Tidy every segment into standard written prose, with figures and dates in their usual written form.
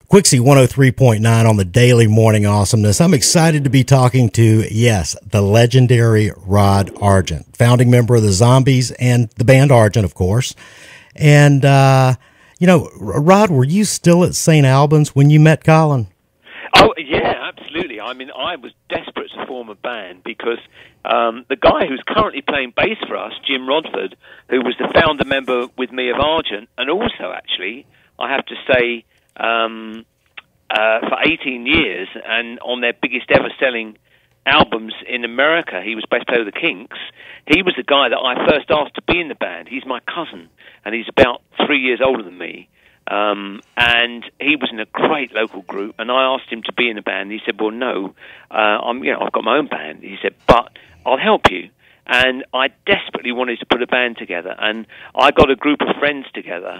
Qixie 103.9 on the Daily Morning Awesomeness. I'm excited to be talking to, yes, the legendary Rod Argent, founding member of the Zombies and the band Argent, of course. And, Rod, were you still at St. Albans when you met Colin? Oh, yeah, absolutely. I mean, I was desperate to form a band because the guy who's currently playing bass for us, Jim Rodford, who was the founder member with me of Argent, and also, actually, I have to say, for 18 years, and on their biggest ever selling albums in America, he was bass player of the Kinks. He was the guy that I first asked to be in the band. He's my cousin, and he's about 3 years older than me. And he was in a great local group, and I asked him to be in the band. He said, "Well, no, I've got my own band." He said, "But I'll help you." And I desperately wanted to put a band together, and I got a group of friends together.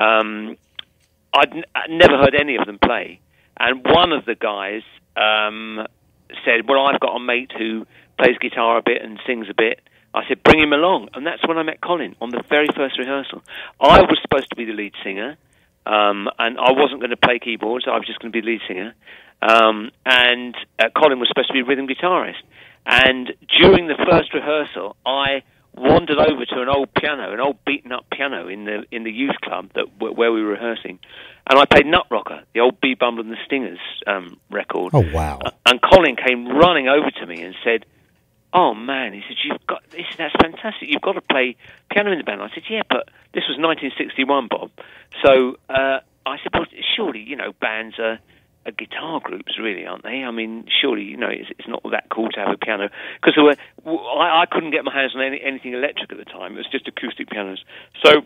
I'd never heard any of them play, and one of the guys said, "Well, I've got a mate who plays guitar a bit and sings a bit." I said, "Bring him along," and that's when I met Colin on the very first rehearsal. I was supposed to be the lead singer. And I wasn't going to play keyboards. I was just going to be the lead singer. And Colin was supposed to be a rhythm guitarist. And during the first rehearsal, I wandered over to an old piano, an old beaten-up piano in the youth club where we were rehearsing. And I played Nut Rocker, the old Bee Bumble and the Stingers record. Oh, wow. And Colin came running over to me and said, "Oh, man," he said, "That's fantastic. You've got to play piano in the band." I said, "Yeah, but this was 1961, Bob." So I said, "Well, surely, bands are guitar groups, really, aren't they? I mean, surely, it's not that cool to have a piano." Because I couldn't get my hands on anything electric at the time. It was just acoustic pianos. So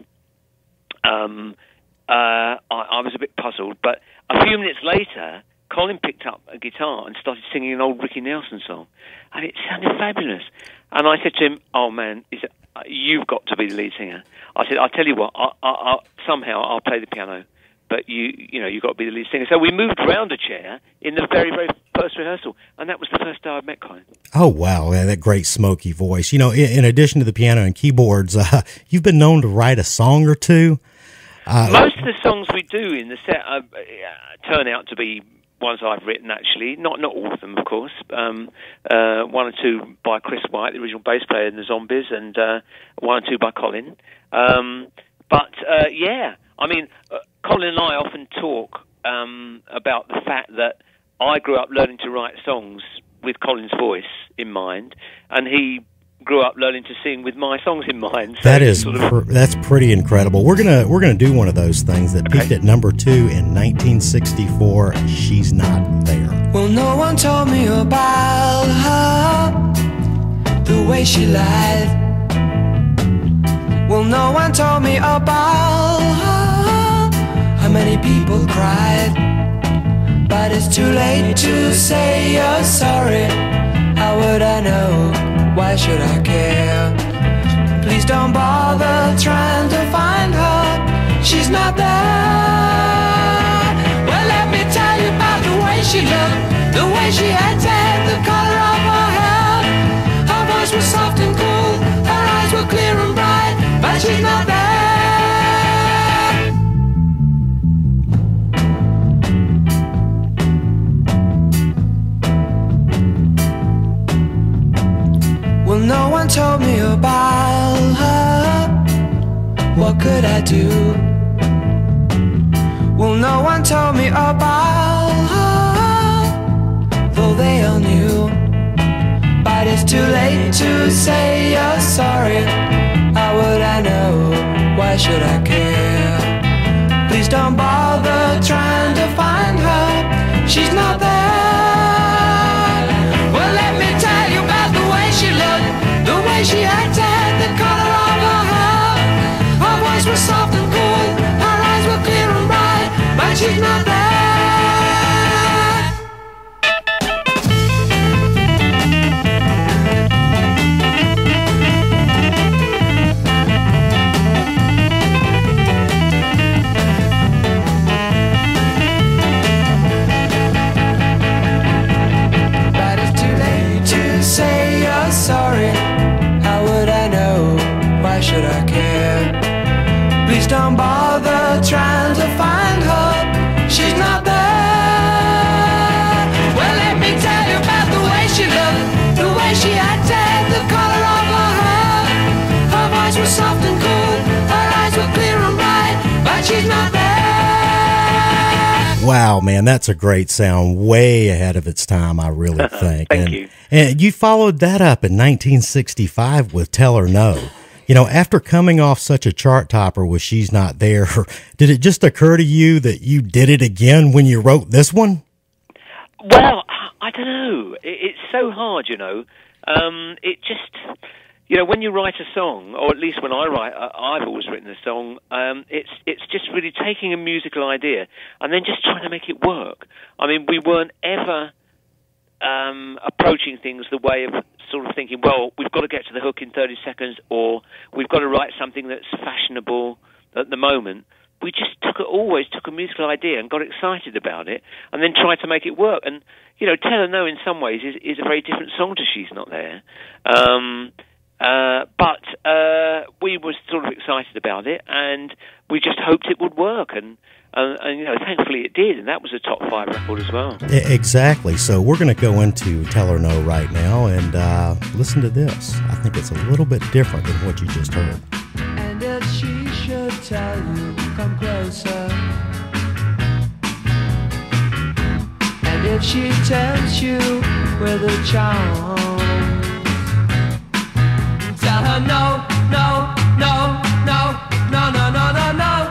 I was a bit puzzled. But a few minutes later, Colin picked up a guitar and started singing an old Ricky Nelson song, and it sounded fabulous. And I said to him, "Oh man, you've got to be the lead singer." I said, "I'll tell you what, somehow I'll play the piano, but you've got to be the lead singer." So we moved around a chair in the very, very first rehearsal, and that was the first day I met Colin. Oh wow, that great smoky voice. In addition to the piano and keyboards, you've been known to write a song or two. Most of the songs we do in the set turn out to be ones I've written, actually. Not all of them, of course. One or two by Chris White, the original bass player in the Zombies, and one or two by Colin. Yeah, I mean, Colin and I often talk about the fact that I grew up learning to write songs with Colin's voice in mind, and he grew up learning to sing with my songs in mind. So that's pretty incredible. We're gonna do one of those things that peaked at number 2 in 1964. She's Not There. Well, no one told me about her, the way she lied. Well, no one told me about her, how many people cried. But it's too late to say you're sorry. How would I know? Why should I care? Please don't bother trying to find her. She's not there. Well, let me tell you about the way she looked, the way she acted, the color of her hair. Her voice was soft and cool, her eyes were clear and bright, but she's not there. Well, no one told me about her. What could I do? Well, no one told me about her, though they all knew. But it's too late to say you're sorry. How would I know? Why should I care? Please don't bother trying to find her. She's not there. Well, let me tell you about the way she looked, the way she acted, the color of her hair. Her voice was soft and cool, her eyes were clear and bright, but she's not there. But it's too late to say you're sorry. How would I know? Why should I care? Please don't bother trying to find her. She's not she's not there. Wow, man, that's a great sound. Way ahead of its time, I really think. Thank you. And you followed that up in 1965 with Tell Her No. You know, after coming off such a chart topper with She's Not There, did it just occur to you that you did it again when you wrote this one? Well, I don't know. It's so hard, you know. It just, you know, when you write a song, or at least when I write, I've always written a song. It's just really taking a musical idea and then just trying to make it work. I mean, we weren't ever approaching things the way of sort of thinking, well, we've got to get to the hook in 30 seconds, or we've got to write something that's fashionable at the moment. We just always took a musical idea and got excited about it, and then tried to make it work. And you know, Tell Her No in some ways is a very different song to She's Not There. But we were sort of excited about it, and we just hoped it would work. And you know, thankfully it did, and that was a top 5 record as well. Exactly. So we're going to go into Tell Her No right now and listen to this. I think it's a little bit different than what you just heard. And if she should tell you, come closer. And if she tells you with a charm, tell her no, no, no, no, no, no, no, no, no.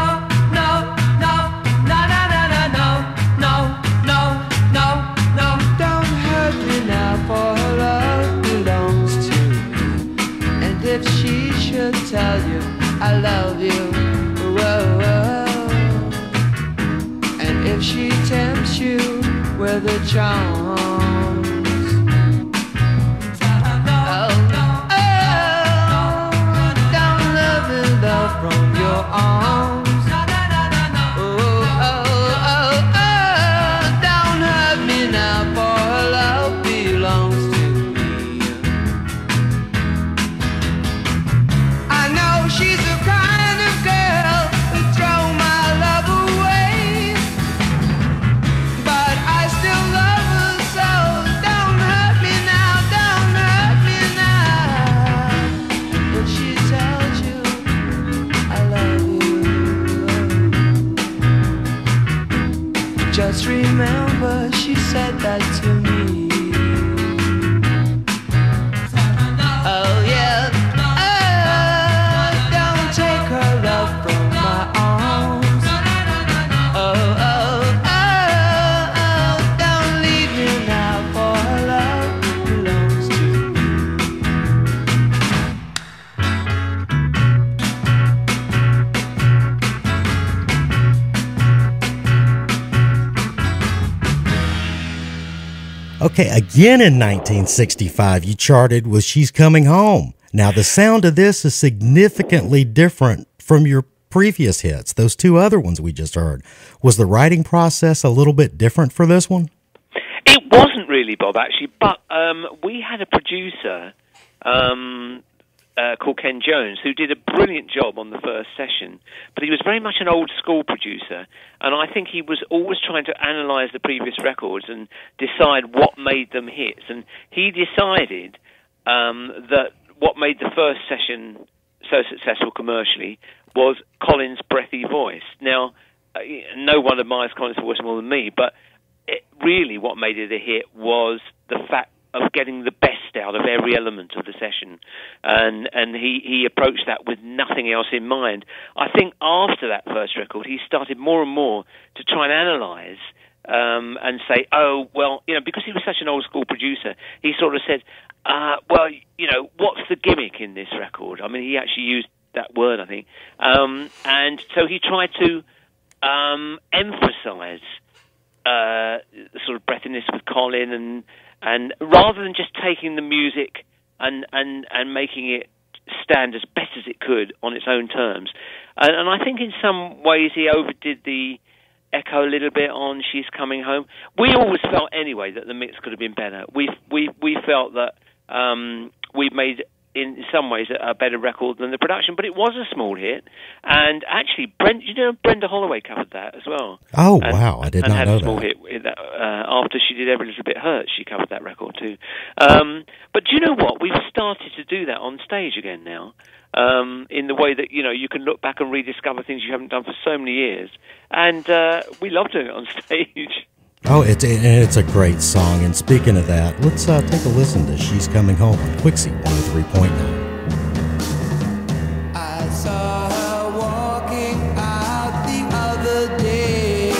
If she should tell you, I love you, whoa, whoa. And if she tempts you with her charms, don't love and love from your arms. Don't hurt me now, for her love belongs to me. She's the kind of girl who throw my love away, but I still love her, so don't hurt me now, don't hurt me now. If she tells you I love you, just remember she said that to me. Oh yeah. Okay, again in 1965, you charted with She's Coming Home. Now, the sound of this is significantly different from your previous hits, those 2 other ones we just heard. Was the writing process a little bit different for this one? It wasn't really, Bob, actually, but we had a producer called Ken Jones, who did a brilliant job on the first session, but he was very much an old-school producer, and I think he was always trying to analyse the previous records and decide what made them hits, and he decided that what made the first session so successful commercially was Colin's breathy voice. Now, no one admires Colin's voice more than me, but really what made it a hit was the fact of getting the best out of every element of the session, and he approached that with nothing else in mind. I think after that first record, he started more and more to try and analyse and say, oh, well, you know, because he was such an old school producer, he sort of said, well, you know, what's the gimmick in this record? I mean, he actually used that word, I think, and so he tried to emphasise sort of breathiness with Colin, and rather than just taking the music and making it stand as best as it could on its own terms. And I think in some ways he overdid the echo a little bit on She's Coming Home. We always felt anyway that the mix could have been better. We felt that we made in some ways a better record than the production, but it was a small hit. And actually, Brenda Holloway covered that as well. Oh, wow, I did not know that. And had a small hit with that, after she did Every Little Bit Hurt, she covered that record too. But do you know what? We've started to do that on stage again now. in the way that, you can look back and rediscover things you haven't done for so many years. And we love doing it on stage. Oh, it's a great song. And speaking of that, let's take a listen to She's Coming Home on Qixie 103.9. I saw her walking out the other day.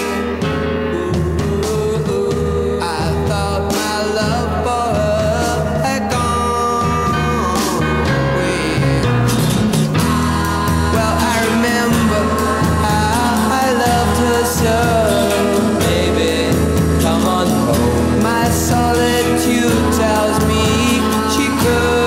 Ooh, I thought my love for her had gone away. Well, I remember how I loved her so. Baby, come on home. My solitude tells me she could.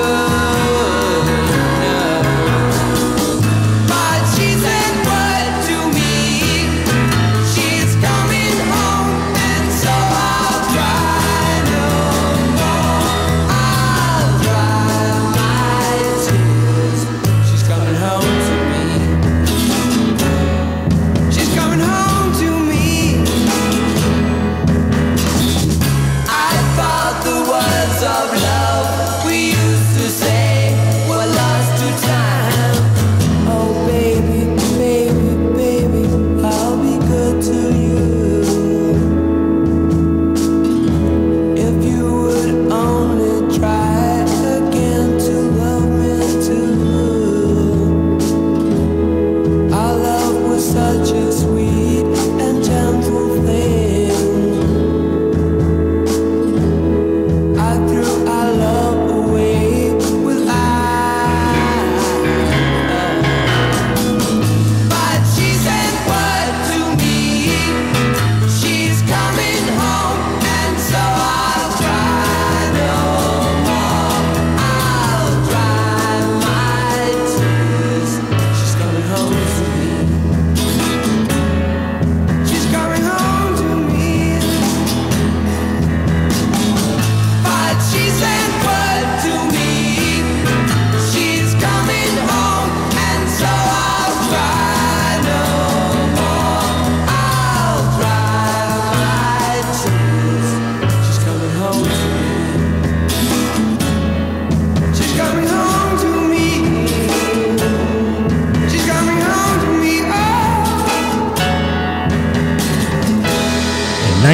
In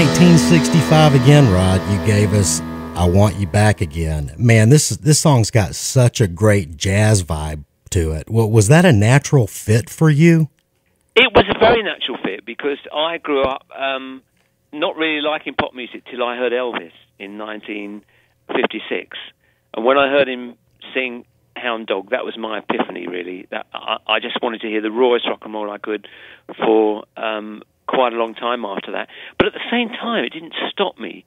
1965 again, Rod, you gave us I Want You Back Again. Man, this song's got such a great jazz vibe to it. Well, was that a natural fit for you? It was a very natural fit because I grew up not really liking pop music till I heard Elvis in 1956. And when I heard him sing Hound Dog, that was my epiphany, really. That I just wanted to hear the rawest rock and roll I could for quite a long time after that. But at the same time, it didn't stop me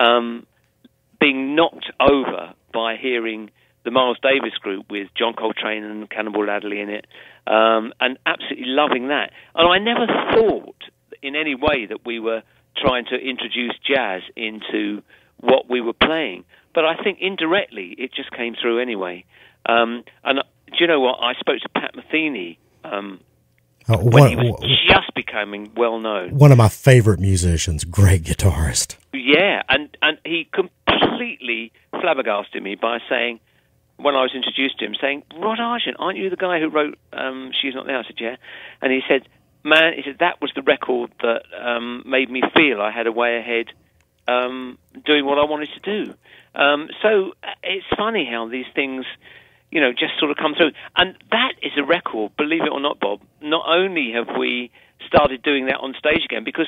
being knocked over by hearing the Miles Davis group with John Coltrane and Cannonball Adderley in it, and absolutely loving that. And I never thought in any way that we were trying to introduce jazz into what we were playing. But I think indirectly it just came through anyway. And do you know what? I spoke to Pat Metheny when he was just becoming well-known. One of my favorite musicians, great guitarist. Yeah, and he completely flabbergasted me by saying, when I was introduced to him, saying, Rod Argent, aren't you the guy who wrote She's Not There? I said, yeah. And he said, man, that was the record that made me feel I had a way ahead doing what I wanted to do. So it's funny how these things, just sort of come through. And that is a record, believe it or not, Bob. Not only have we started doing that on stage again, because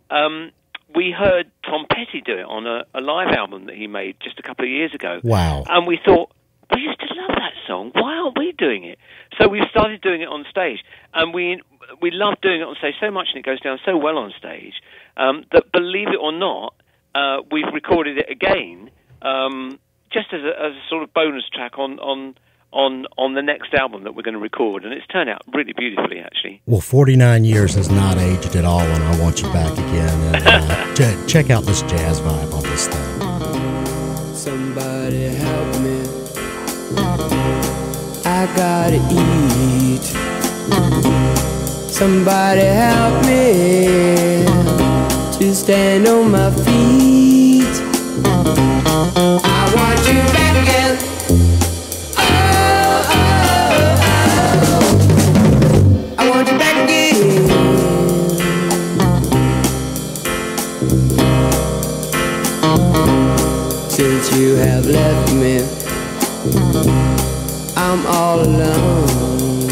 we heard Tom Petty do it on a live album that he made just a couple of years ago. Wow. And we thought, we used to love that song. Why aren't we doing it? So we started doing it on stage. And we love doing it on stage so much, and it goes down so well on stage, that, believe it or not, we've recorded it again, just as a sort of bonus track on the next album that we're going to record, and it's turned out really beautifully, actually. Well, 49 years has not aged at all, and I Want You Back Again. And, check out this jazz vibe on this thing. Somebody help me, I gotta eat. Somebody help me to stand on my feet. I want you back again. Oh, oh, oh. Since you have left me, I'm all alone.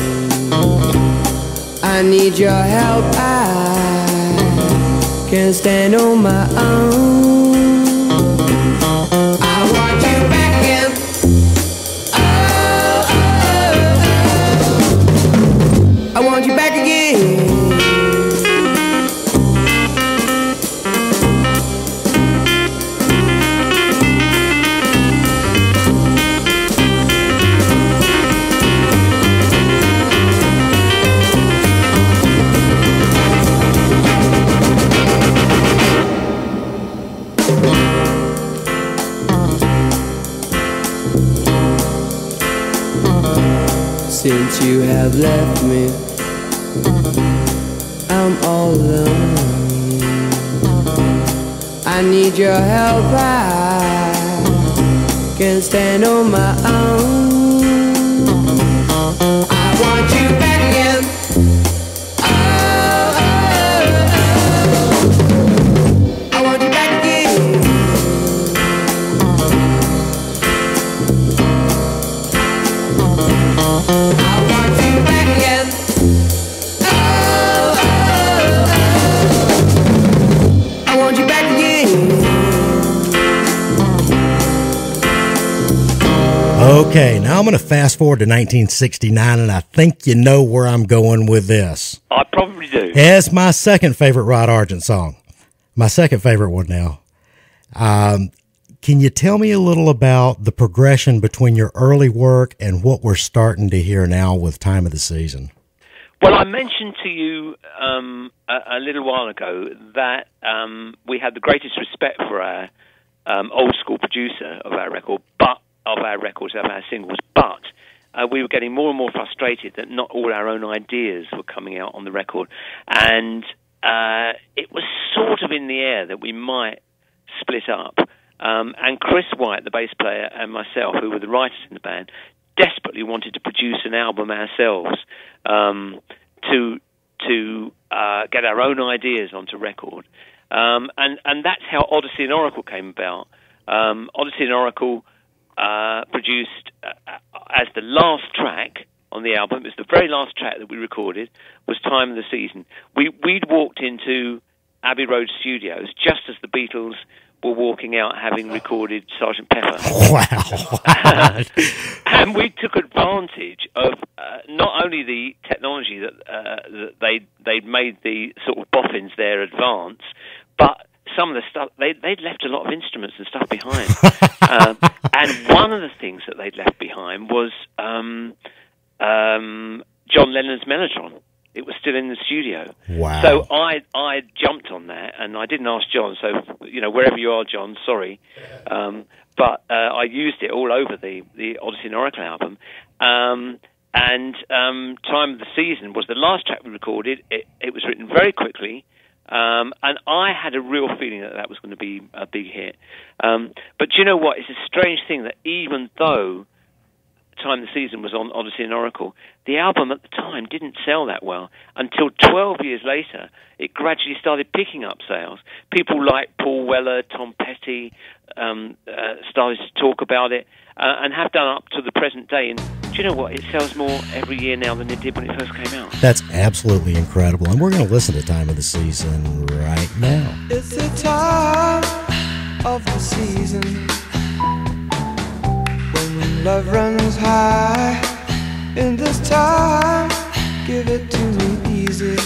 I need your help, I can't stand on my own. I want you back in. Oh, oh, oh. I want you back again. Since you have left me, I'm all alone. I need your help, I can't stand on my own. I want you back again. Oh, oh, oh. I want you back again. I want you back again. Oh, oh, oh. I want you back again. Okay, now I'm going to fast forward to 1969, and I think you know where I'm going with this. I probably do. It's my second favorite Rod Argent song. My second favorite one now. Can you tell me a little about the progression between your early work and what we're starting to hear now with Time of the Season? Well, I mentioned to you a little while ago that we had the greatest respect for our old school producer of our record, of our singles, but we were getting more and more frustrated that not all our own ideas were coming out on the record, and it was sort of in the air that we might split up. And Chris White, the bass player, and myself, who were the writers in the band, desperately wanted to produce an album ourselves to get our own ideas onto record. And that's how Odyssey and Oracle came about. Odyssey and Oracle produced as the last track on the album. It was the very last track that we recorded, was Time of the Season. We'd walked into Abbey Road Studios just as the Beatles were walking out, having recorded Sgt. Pepper. Wow. And we took advantage of not only the technology that they'd made the sort of boffins there advance, but some of the stuff, they'd left a lot of instruments and stuff behind. And one of the things that they'd left behind was John Lennon's Mellotron. It was still in the studio. Wow. So I jumped on that, and I didn't ask John, so, wherever you are, John, sorry. But I used it all over the Odyssey and Oracle album. And Time of the Season was the last track we recorded. It was written very quickly, and I had a real feeling that was going to be a big hit. But you know what? It's a strange thing that even though Time of the Season was on Odyssey and Oracle, the album at the time didn't sell that well. Until 12 years later, it gradually started picking up sales. People like Paul Weller, Tom Petty started to talk about it, and have done up to the present day. And do you know what? It sells more every year now than it did when it first came out. That's absolutely incredible. And we're going to listen to Time of the Season right now. It's the time of the season when love runs high. In this time, give it to me easy,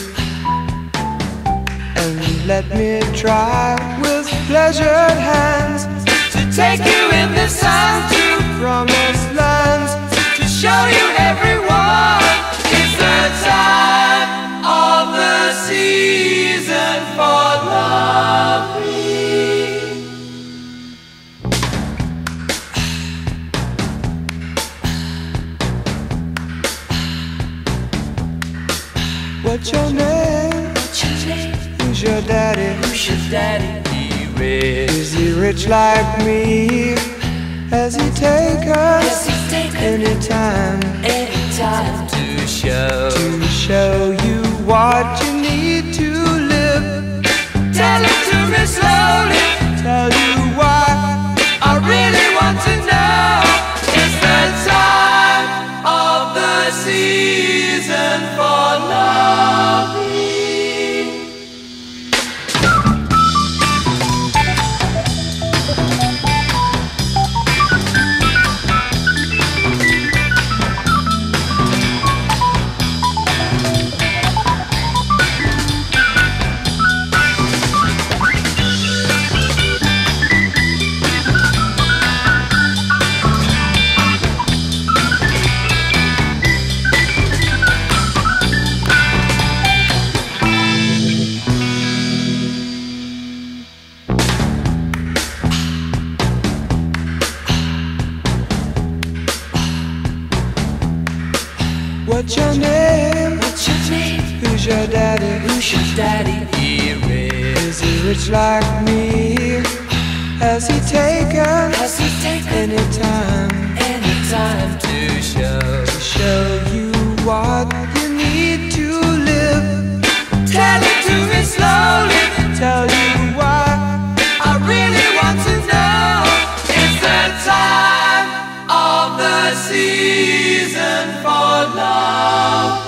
and let me try with pleasured hands to take you in the sun to promised lands, to show you everyone. It's the time of the season for loving. What's your name? Who's your daddy? Is he rich like me? Has he take us anytime to show you what you need to live? Tell it to me slowly. Tell you why I really What's your name? What's your name? Who's your daddy? Who's your daddy? Is he rich like me? Has he taken any time to show you what you need to live? tell it to me slowly? Tell you why I really want to know. It's the time of the season for love.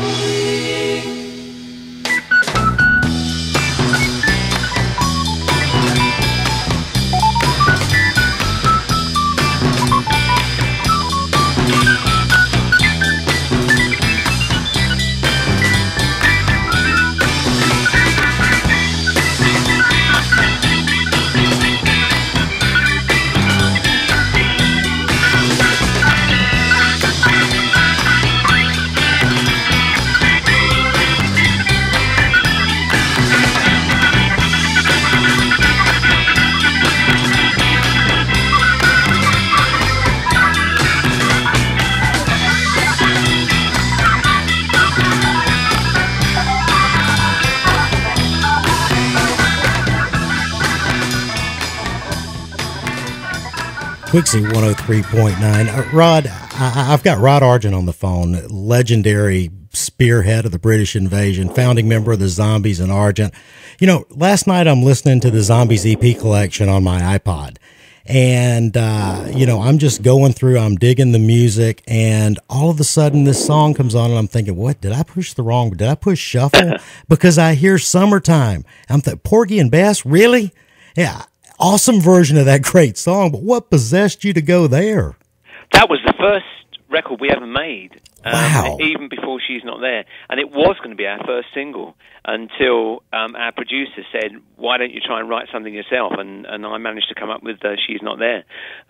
Qixie 103.9. Rod, I've got Rod Argent on the phone, legendary spearhead of the British invasion, founding member of the Zombies and Argent. You know, last night I'm listening to the Zombies EP collection on my iPod. And, you know, I'm just going through, I'm digging the music, and all of a sudden this song comes on, and I'm thinking, what, did I push shuffle? Because I hear Summertime. I'm thinking, Porgy and Bess, really? Yeah. Awesome version of that great song, but what possessed you to go there? That was the first record we ever made. Wow. Even before She's Not There. And it was going to be our first single until our producer said, why don't you try and write something yourself? And I managed to come up with She's Not There.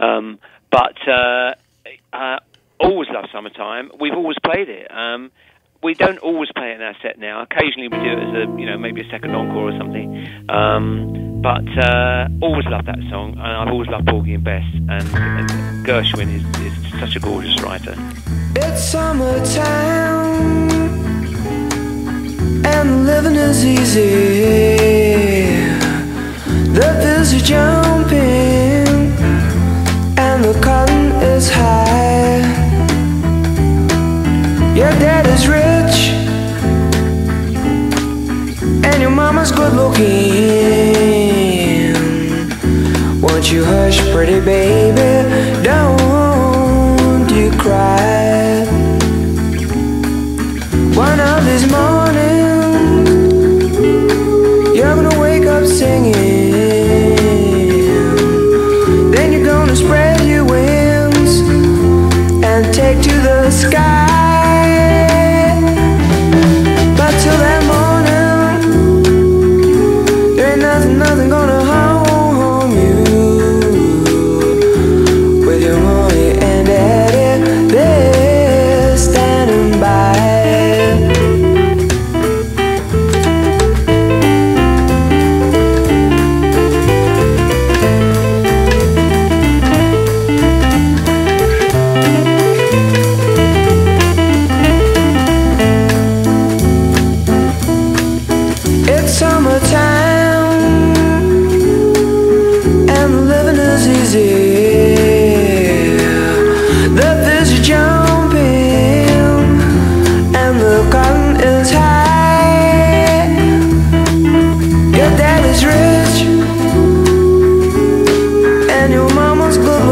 Always loved Summertime. We've always played it. We don't always play it in our set now. Occasionally we do it as maybe a second encore or something. But always loved that song, and I've always loved Porgy and Bess, and Gershwin is such a gorgeous writer. It's summertime and living is easy. The fields are jumping and the cotton is high. Your dad is rich and your mama's good looking. Won't you hush, pretty baby, don't you cry. One of these mornings you're gonna wake up singing. Then you're gonna spread your wings and take to the sky. But till that morning, there ain't nothing gonna harm you. With your mommy and daddy, they're standing by. It's summertime and the living is easy. The fish are jumping and the cotton is high. Your dad is rich and your mama's good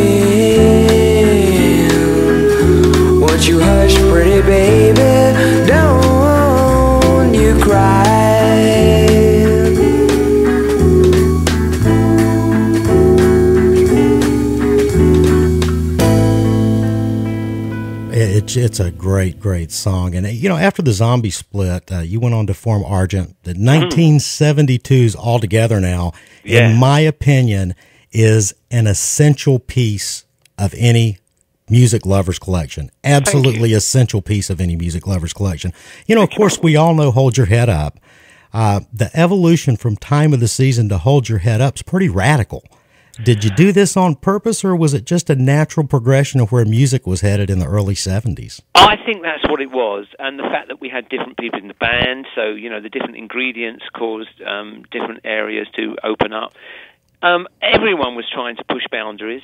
looking. Won't you hush, pretty baby, don't you cry. It's a great song. And, after the Zombie split, you went on to form Argent. The 1972's All Together Now, in my opinion, is an essential piece of any music lover's collection. Absolutely essential piece of any music lover's collection. Of course, we all know Hold Your Head Up. The evolution from Time of the Season to Hold Your Head Up is pretty radical. Did you do this on purpose, or was it just a natural progression of where music was headed in the early 70s? I think that's what it was, and the fact that we had different people in the band, so, the different ingredients caused different areas to open up. Everyone was trying to push boundaries.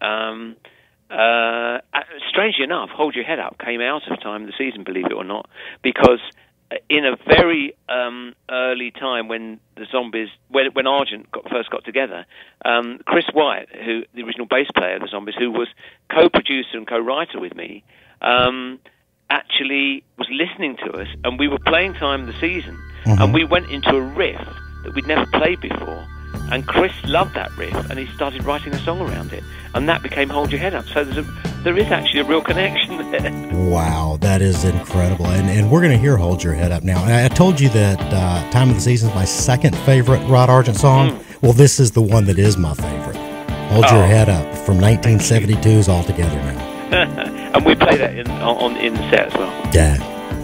Strangely enough, Hold Your Head Up came out of Time of the Season, believe it or not, because in a very early time when the Zombies, when Argent first got together, Chris White, who the original bass player of the Zombies, who was co-producer and co-writer with me, actually was listening to us, and we were playing Time of the Season, and we went into a riff that we'd never played before. And Chris loved that riff, and he started writing a song around it, and that became Hold Your Head Up. So there is actually a real connection there. Wow, that is incredible. And we're going to hear Hold Your Head Up now. And I told you that Time of the Season is my second favorite Rod Argent song. Well, this is the one that is my favorite. Hold Your Head Up from 1972's All Together Now. And we play that in the set as well. Yeah.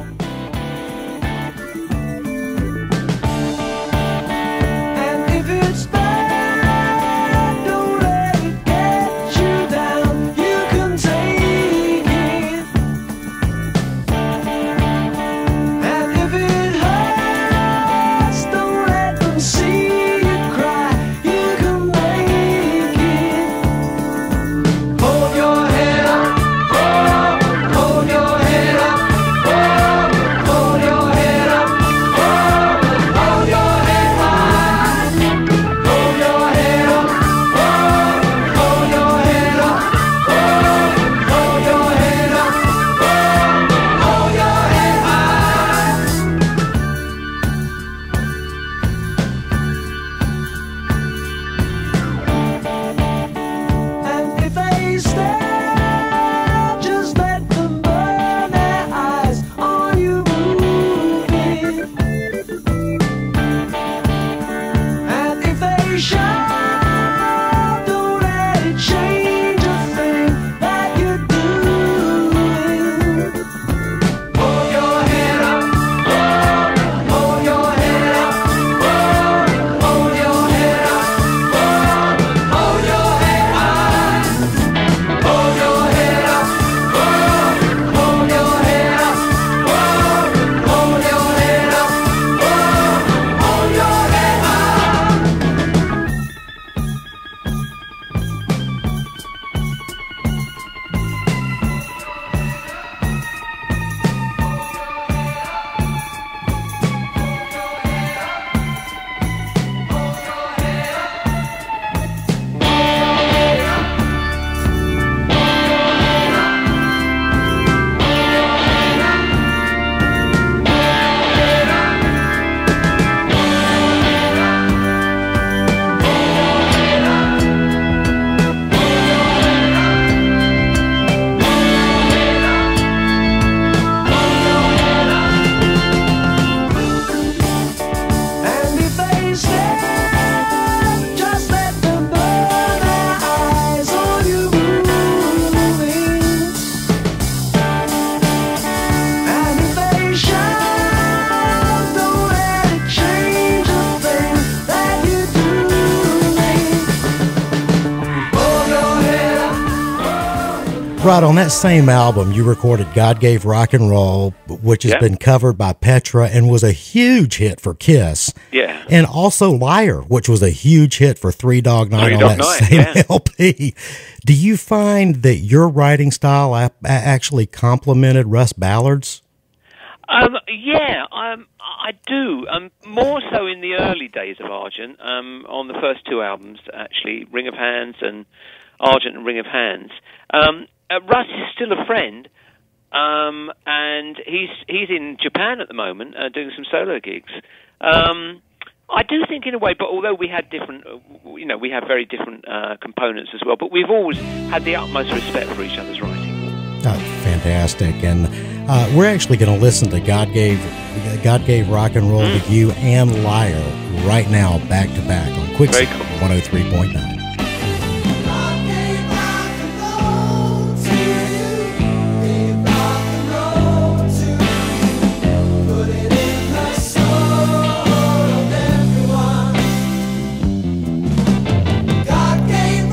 Rod, on that same album, you recorded God Gave Rock and Roll, which has been covered by Petra and was a huge hit for Kiss. Yeah. And also Liar, which was a huge hit for Three Dog Night on that same LP. Do you find that your writing style actually complemented Russ Ballard's? I do. More so in the early days of Argent, on the first two albums, actually, Ring of Hands and Argent and Ring of Hands. Russ is still a friend, and he's in Japan at the moment doing some solo gigs. I do think in a way, but although we had different, we have very different components as well, but we've always had the utmost respect for each other's writing. Oh, fantastic. And we're actually going to listen to God Gave Rock and Roll with You and Liar right now, back to back on Qixie 103.9. God gave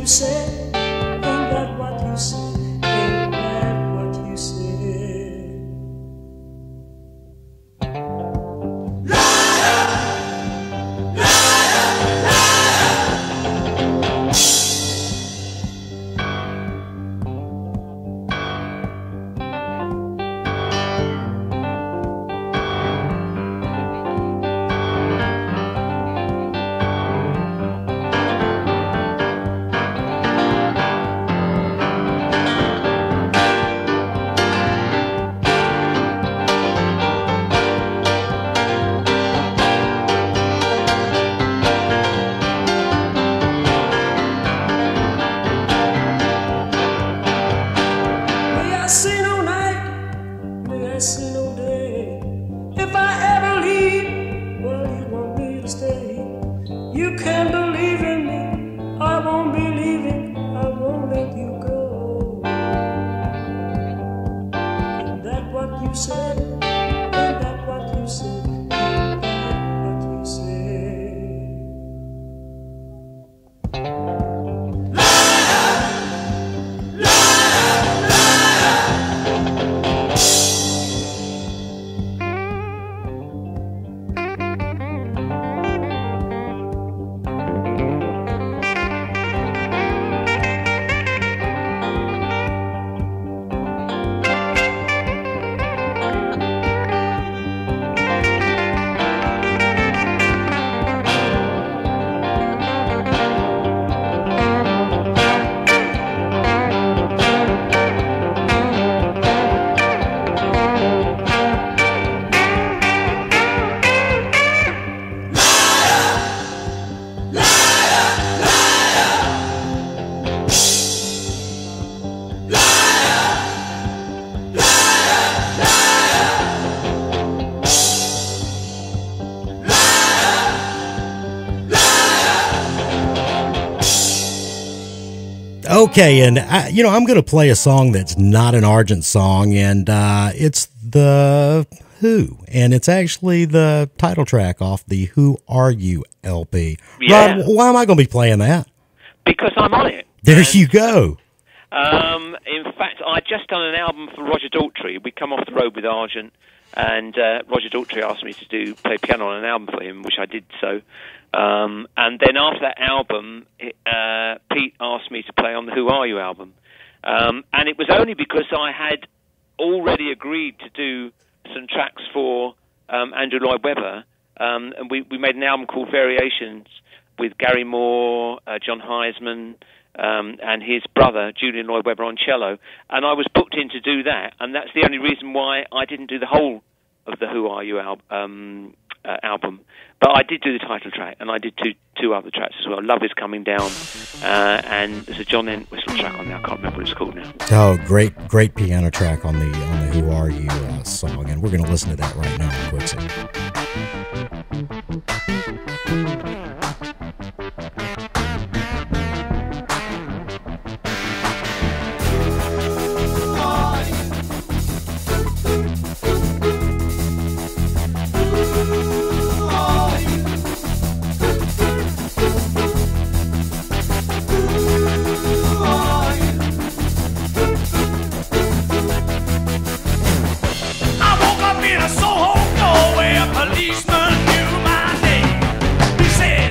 you said? Ain't that what you said? Ain't that what you said? May I see no night, may I see no day. If I ever leave, well, you want me to stay. You can believe in me, I won't be leaving, I won't let you go. Ain't that what you said? Ain't that what you said? Ain't that what you said? Okay, and I'm going to play a song that's not an Argent song, and it's the Who, and it's actually the title track off the Who Are You LP. Yeah. Rod, why am I going to be playing that? Because I'm on it. There you go. In fact, I just done an album for Roger Daltrey. We come off the road with Argent, and Roger Daltrey asked me to play piano on an album for him, which I did so. And then after that album, Pete asked me to play on the Who Are You album. And it was only because I had already agreed to do some tracks for Andrew Lloyd Webber, and we made an album called Variations with Gary Moore, John Heisman, and his brother, Julian Lloyd Webber, on cello. And I was booked in to do that, and that's the only reason why I didn't do the whole of the Who Are You album. But I did do the title track, and I did two other tracks as well. Love Is Coming Down, and there's a John Entwistle track on there. I can't remember what it's called now. Oh, great piano track on the Who Are You song, and we're going to listen to that right now on Qixie. In a Soho doorway, a policeman knew my name. He said,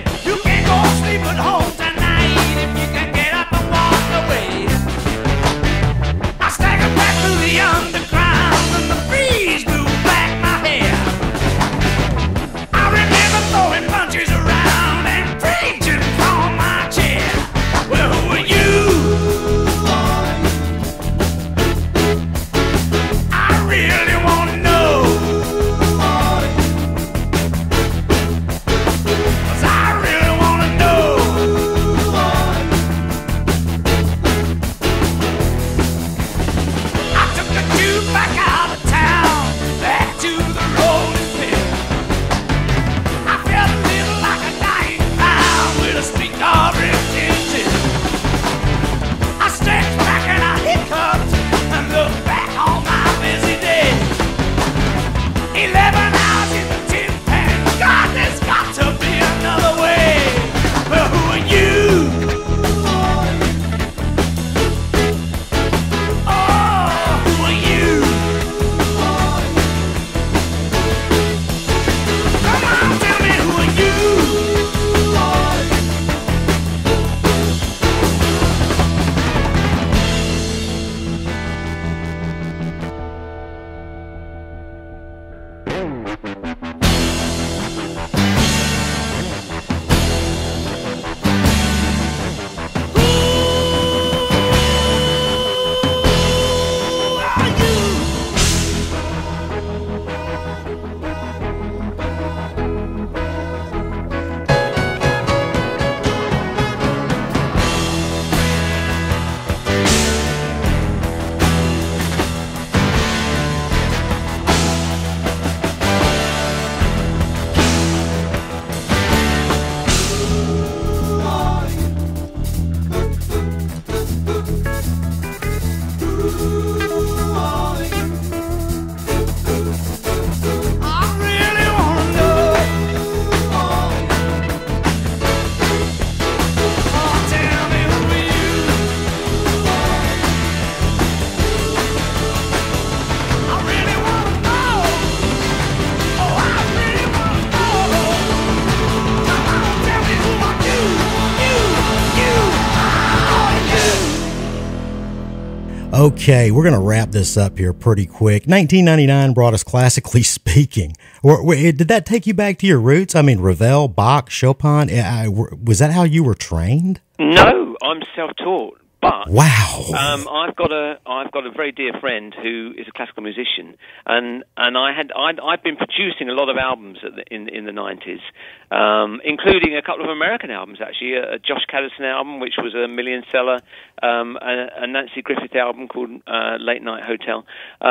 Okay, we're going to wrap this up here pretty quick. 1999 brought us Classically Speaking. Did that take you back to your roots? I mean, Ravel, Bach, Chopin, was that how you were trained? No, I'm self-taught. But wow, I've got a very dear friend who is a classical musician, and I'd been producing a lot of albums in the 90s, including a couple of American albums actually, a Josh Caddison album which was a million seller, a Nancy Griffith album called Late Night Hotel,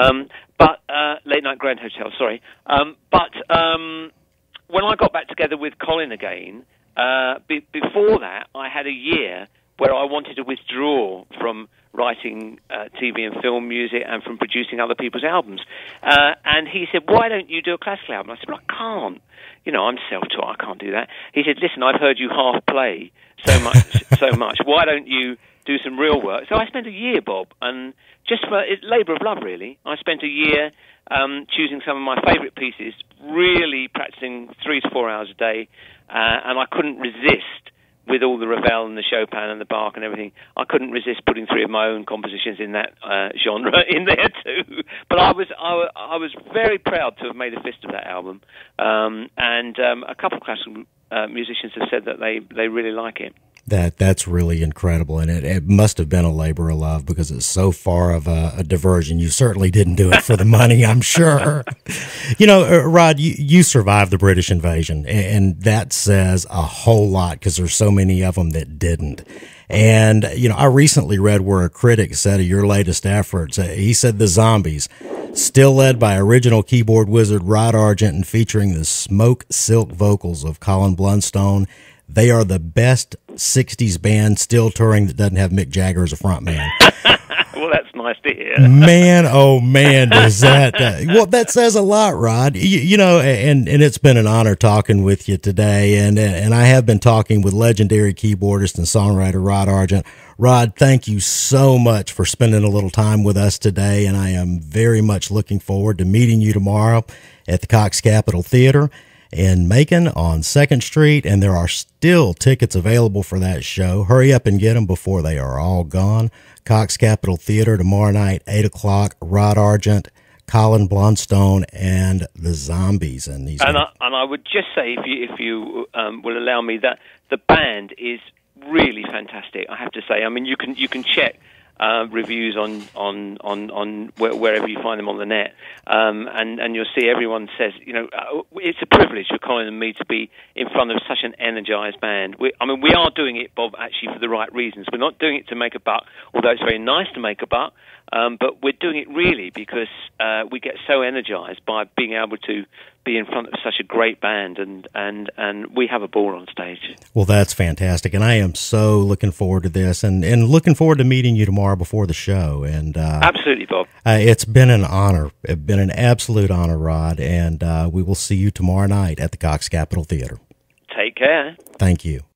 Late Night Grand Hotel, sorry. But when I got back together with Colin again, before that I had a year where I wanted to withdraw from writing TV and film music and from producing other people's albums. And he said, why don't you do a classical album? I said, well, I can't. You know, I'm self-taught, I can't do that. He said, listen, I've heard you half play so much. Why don't you do some real work? So I spent a year, Bob, and just for labour of love, really. I spent a year choosing some of my favourite pieces, really practising 3 to 4 hours a day, and I couldn't resist. With all the Ravel and the Chopin and the Bach and everything, I couldn't resist putting 3 of my own compositions in that genre in there too. But I was very proud to have made a fist of that album, and a couple of classical musicians have said that they really like it. That's really incredible, and it must have been a labor of love because it's so far of a diversion. You certainly didn't do it for the money, I'm sure. You know, Rod, you survived the British invasion, and that says a whole lot because there's so many of them that didn't. And, you know, I recently read where a critic said of your latest efforts, he said the Zombies, still led by original keyboard wizard Rod Argent and featuring the smoke silk vocals of Colin Blunstone, they are the best 60s band still touring that doesn't have Mick Jagger as a front man. Well, that's nice to hear. Man, oh man, does that... well, that says a lot, Rod. You know, and it's been an honor talking with you today, and I have been talking with legendary keyboardist and songwriter Rod Argent. Rod, thank you so much for spending a little time with us today, and I am very much looking forward to meeting you tomorrow at the Cox Capitol Theater in Macon on 2nd Street, and there are still tickets available for that show. Hurry up and get them before they are all gone. Cox Capitol Theater tomorrow night, 8 o'clock. Rod Argent, Colin Blunstone, and the Zombies. And I would just say, if you will allow me, that the band is really fantastic. I have to say. I mean, you can check reviews on wherever you find them on the net, and you'll see everyone says, you know, it's a privilege for Colin and me to be in front of such an energized band. We are doing it, Bob, actually for the right reasons. We're not doing it to make a buck, although it's very nice to make a buck, but we're doing it really because we get so energized by being able to be in front of such a great band, and we have a ball on stage. Well, that's fantastic, and I am so looking forward to this, and looking forward to meeting you tomorrow before the show. And absolutely, Bob. It's been an honor. It's been an absolute honor, Rod, and we will see you tomorrow night at the Cox Capitol Theater. Take care. Thank you.